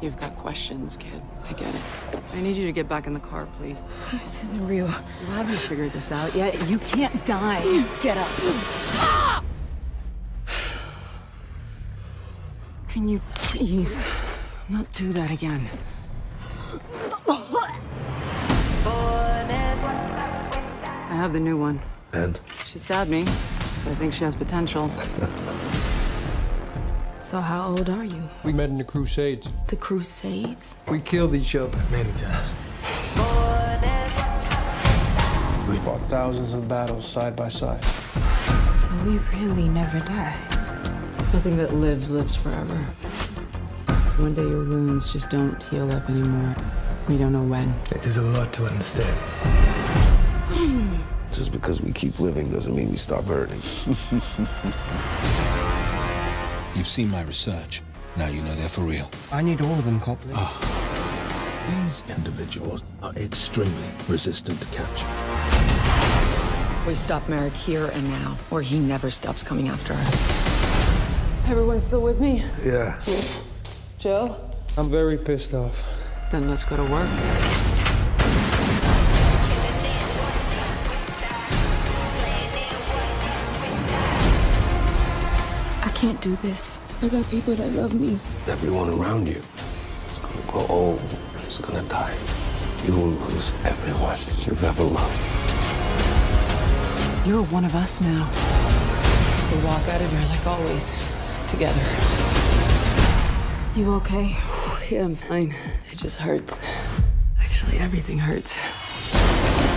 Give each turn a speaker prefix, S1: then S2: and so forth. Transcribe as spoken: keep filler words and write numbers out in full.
S1: You've got questions, kid. I get it. I need you to get back in the car, please.
S2: This isn't real.
S1: You haven't figured this out yet. You can't die. Get up. Can you please not do that again? I have the new one.
S3: And?
S1: She stabbed me, so I think she has potential.
S2: So how old are you?
S4: We met in the Crusades.
S2: The Crusades?
S4: We killed each other many times.
S3: We fought thousands of battles side by side.
S2: So we really never die.
S1: Nothing that lives, lives forever. One day your wounds just don't heal up anymore. We don't know when.
S4: There's a lot to understand.
S3: Just because we keep living doesn't mean we stop hurting.
S5: You've seen my research. Now you know they're for real.
S4: I need all of them, Copley.
S5: Oh.
S3: These individuals are extremely resistant to capture.
S1: We stop Merrick here and now, or he never stops coming after us. Everyone still with me?
S4: Yeah.
S1: Jill?
S4: I'm very pissed off.
S1: Then let's go to work.
S2: I can't do this. I got people that love me.
S3: Everyone around you is gonna grow old, is gonna die. You will lose everyone you've ever loved.
S1: You're one of us now. We walk out of here like always, together.
S2: You okay?
S1: Yeah, I'm fine. It just hurts. Actually, everything hurts.